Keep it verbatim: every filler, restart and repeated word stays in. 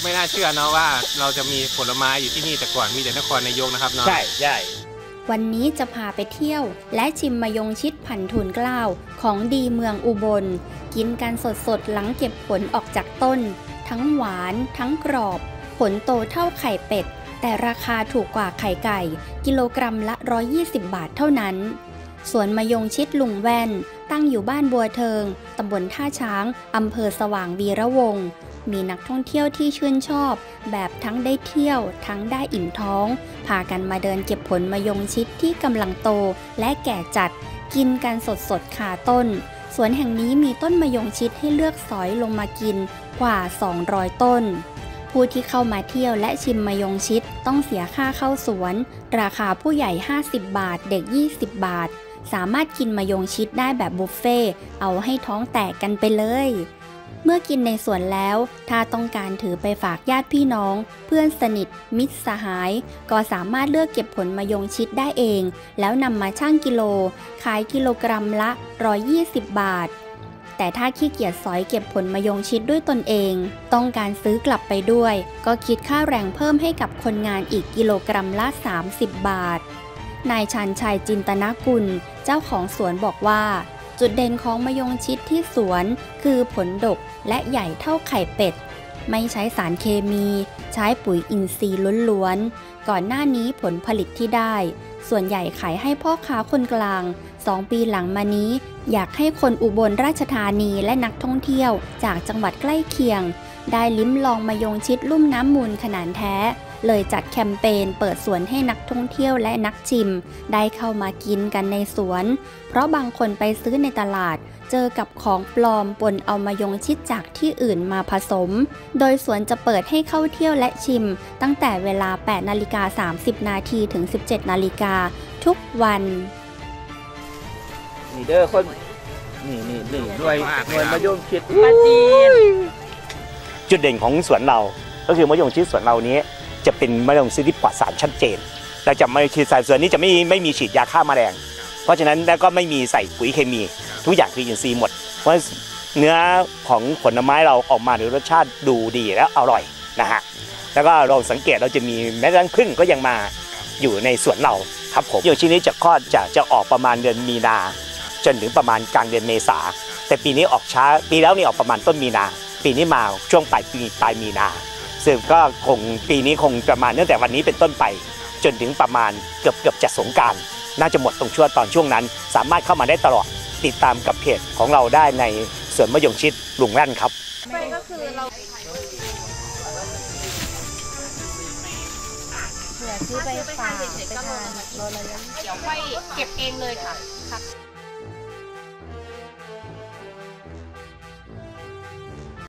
ไม่น่าเชื่อเนาะว่าเราจะมีผลไม้อยู่ที่นี่แต่ก่อนมีแต่นครนายกนะครับเนาะใช่ใช่วันนี้จะพาไปเที่ยวและชิมมะยงชิดพันทูลเกล้าของดีเมืองอุบลกินกันสดๆหลังเก็บผลออกจากต้นทั้งหวานทั้งกรอบผลโตเท่าไข่เป็ดแต่ราคาถูกกว่าไข่ไก่กิโลกรัมละหนึ่งร้อยยี่สิบบาทเท่านั้นสวนมะยงชิดลุงแว่นตั้งอยู่บ้านบัวเทิงตำบลท่าช้างอำเภอสว่างวีระวงศ์มีนักท่องเที่ยวที่ชื่นชอบแบบทั้งได้เที่ยวทั้งได้อิ่มท้องพากันมาเดินเก็บผลมะยงชิดที่กำลังโตและแก่จัดกินกันสดๆคาต้นสวนแห่งนี้มีต้นมะยงชิดให้เลือกสอยลงมากินกว่าสองร้อยต้นผู้ที่เข้ามาเที่ยวและชิมมะยงชิดต้องเสียค่าเข้าสวนราคาผู้ใหญ่ห้าสิบบาทเด็กยี่สิบบาทสามารถกินมะยงชิดได้แบบบุฟเฟ่เอาให้ท้องแตกกันไปเลยเมื่อกินในสวนแล้วถ้าต้องการถือไปฝากญาติพี่น้องเพื่อนสนิทมิตรสหายก็สามารถเลือกเก็บผลมะยงชิดได้เองแล้วนำมาชั่งกิโลขายกิโลกรัมละหนึ่งร้อยยี่สิบบาทแต่ถ้าขี้เกียจสอยเก็บผลมะยงชิดด้วยตนเองต้องการซื้อกลับไปด้วยก็คิดค่าแรงเพิ่มให้กับคนงานอีกกิโลกรัมละสามสิบบาทนายชันชัยจินตนกุลเจ้าของสวนบอกว่าจุดเด่นของมะยงชิดที่สวนคือผลดกและใหญ่เท่าไข่เป็ดไม่ใช้สารเคมีใช้ปุ๋ยอินทรีย์ล้วนๆก่อนหน้านี้ผลผลิตที่ได้ส่วนใหญ่ขายให้พ่อค้าคนกลางสองปีหลังมานี้อยากให้คนอุบลราชธานีและนักท่องเที่ยวจากจังหวัดใกล้เคียงได้ลิ้มลองมะยงชิดลุ่มน้ำมูลขนาดแท้เลยจัดแคมเปญเปิดสวนให้นักท่องเที่ยวและนักชิมได้เข้ามากินกันในสวนเพราะบางคนไปซื้อในตลาดเจอกับของปลอมปนเอามะยงชิดจากที่อื่นมาผสมโดยสวนจะเปิดให้เข้าเที่ยวและชิมตั้งแต่เวลา แปดนาฬิกาสามสิบนาทีถึง สิบเจ็ดนาฬิกาทุกวันนี่เด้อคนนี่นี่นี่หน่วยหน่วยมะยงชิดปาจีนจุดเด่นของสวนเราก็คือมะยงชิดสวนเรานี้จะเป็นมะยงชิดที่ปลอดสารชัดเจนเราจะไม่ฉีดสารส่วนนี้จะไม่ไม่มีฉีดยาฆ่าแมลงเพราะฉะนั้นแล้วก็ไม่มีใส่ปุ๋ยเคมีทุกอย่างคืออินทรีย์หมดเพราะเนื้อของผลไม้เราออกมาในรสชาติดูดีและอร่อยนะฮะแล้วก็เราสังเกตเราจะมีแม้กระทั่งผึ้งก็ยังมาอยู่ในสวนเราครับผมมะยงชิดนี้จะคลอดจะจะออกประมาณเดือนมีนาจนถึงประมาณกลางเดือนเมษาแต่ปีนี้ออกช้าปีแล้วนี่ออกประมาณต้นมีนาปีนี้มาช่วงปลายปีปลายมีนาซึ่งก็คงปีนี้คงประมาณตั้งแต่วันนี้เป็นต้นไปจนถึงประมาณเกือบเกือบจะสงกรานต์น่าจะหมดตรงช่วงตอนช่วงนั้นสามารถเข้ามาได้ตลอดติดตามกับเพจของเราได้ในสวนมะยงชิดลุงแว่นครับก็คือเราเผื่อซื้อไปฝากไปทานโลละเดี๋ยวค่อยเก็บเองเลยค่ะ